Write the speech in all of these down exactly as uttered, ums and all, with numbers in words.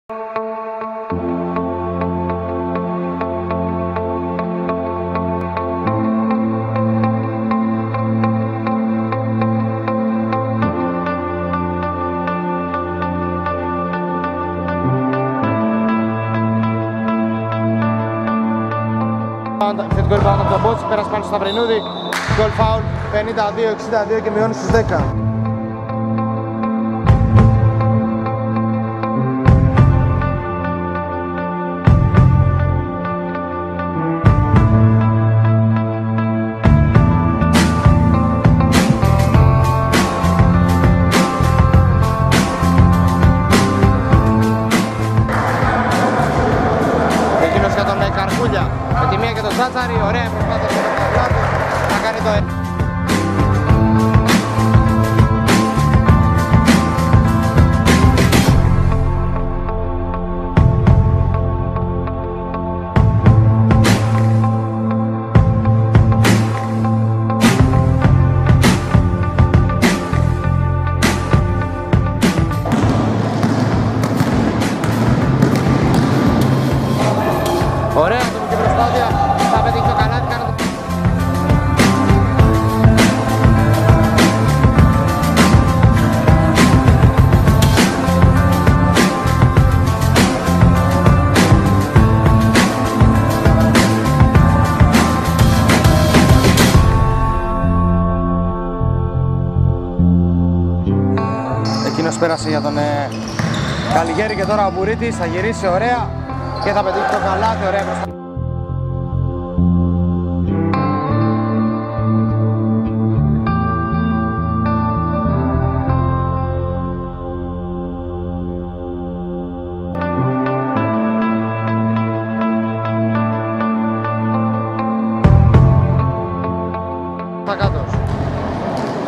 Θετικό rebound από τον Μπότς, πέρασε πάνω στο Σταυρινούδη. Γκολ φάουλ πενήντα δύο εξήντα δύο και μειώνει στους δέκα. Εκείνος για τον Καρκούλια. Με τη μία και τον Τσάτσαρη, ωραία προσπάθεια στο Καρκουλάτου να κάνει το ένα. Ωραία το μικρή προσπάθεια, θα πετύχει το καλάθι, κάνω το... Εκείνος πέρασε για τον ε, Καλιγέρη και τώρα ο Μπουρίτης θα γυρίσει ωραία και θα πετύχει το καλάθι, ωραία μπροστά. Κάτω.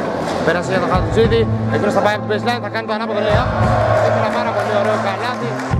Πέρασε για το Χατζηδί, εκείνος θα πάει από το baseline, θα κάνει το ανάποδο layup. Έχει ένα πάρα πολύ ωραίο καλάθι.